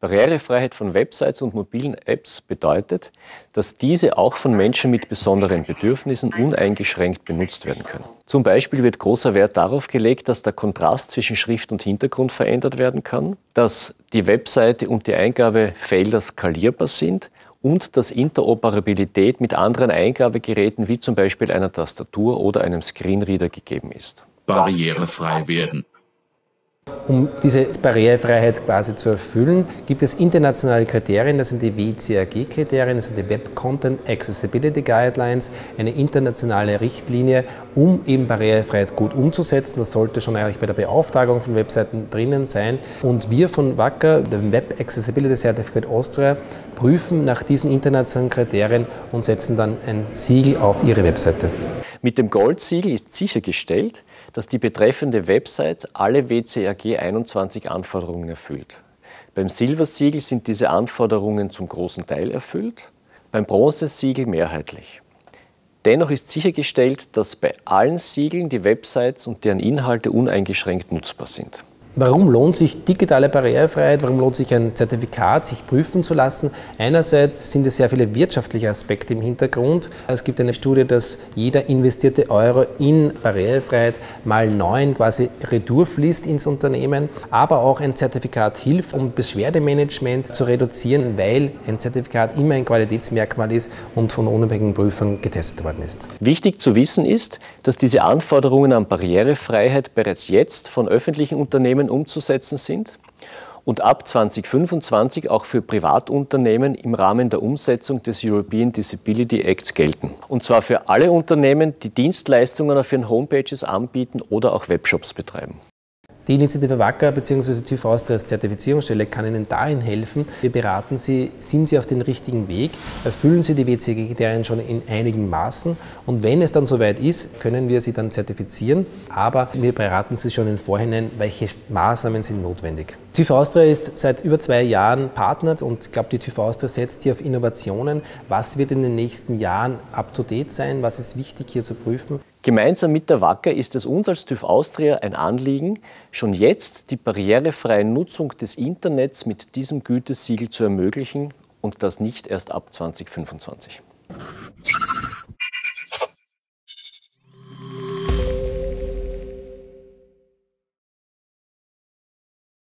Barrierefreiheit von Websites und mobilen Apps bedeutet, dass diese auch von Menschen mit besonderen Bedürfnissen uneingeschränkt benutzt werden können. Zum Beispiel wird großer Wert darauf gelegt, dass der Kontrast zwischen Schrift und Hintergrund verändert werden kann, dass die Webseite und die Eingabefelder skalierbar sind und dass Interoperabilität mit anderen Eingabegeräten wie zum Beispiel einer Tastatur oder einem Screenreader gegeben ist. Barrierefrei werden. Um diese Barrierefreiheit quasi zu erfüllen, gibt es internationale Kriterien, das sind die WCAG-Kriterien, das sind die Web Content Accessibility Guidelines, eine internationale Richtlinie, um eben Barrierefreiheit gut umzusetzen. Das sollte schon eigentlich bei der Beauftragung von Webseiten drinnen sein. Und wir von WACA, dem Web Accessibility Certificate Austria, prüfen nach diesen internationalen Kriterien und setzen dann ein Siegel auf ihre Webseite. Mit dem Goldsiegel ist sichergestellt, dass die betreffende Website alle WCAG 21 Anforderungen erfüllt. Beim Silbersiegel sind diese Anforderungen zum großen Teil erfüllt, beim Bronzesiegel mehrheitlich. Dennoch ist sichergestellt, dass bei allen Siegeln die Websites und deren Inhalte uneingeschränkt nutzbar sind. Warum lohnt sich digitale Barrierefreiheit? Warum lohnt sich ein Zertifikat, sich prüfen zu lassen? Einerseits sind es sehr viele wirtschaftliche Aspekte im Hintergrund. Es gibt eine Studie, dass jeder investierte Euro in Barrierefreiheit mal 9 quasi retour fließt ins Unternehmen. Aber auch ein Zertifikat hilft, um Beschwerdemanagement zu reduzieren, weil ein Zertifikat immer ein Qualitätsmerkmal ist und von unabhängigen Prüfern getestet worden ist. Wichtig zu wissen ist, dass diese Anforderungen an Barrierefreiheit bereits jetzt von öffentlichen Unternehmen umzusetzen sind und ab 2025 auch für Privatunternehmen im Rahmen der Umsetzung des European Disability Acts gelten. Und zwar für alle Unternehmen, die Dienstleistungen auf ihren Homepages anbieten oder auch Webshops betreiben. Die Initiative WACA bzw. TÜV Austria als Zertifizierungsstelle kann Ihnen dahin helfen. Wir beraten Sie, sind Sie auf dem richtigen Weg, erfüllen Sie die WCAG-Kriterien schon in einigen Maßen und wenn es dann soweit ist, können wir Sie dann zertifizieren, aber wir beraten Sie schon im Vorhinein, welche Maßnahmen sind notwendig. TÜV Austria ist seit über 2 Jahren Partner und ich glaube, die TÜV Austria setzt hier auf Innovationen. Was wird in den nächsten Jahren up-to-date sein? Was ist wichtig hier zu prüfen? Gemeinsam mit der WACA ist es uns als TÜV Austria ein Anliegen, schon jetzt die barrierefreie Nutzung des Internets mit diesem Gütesiegel zu ermöglichen und das nicht erst ab 2025.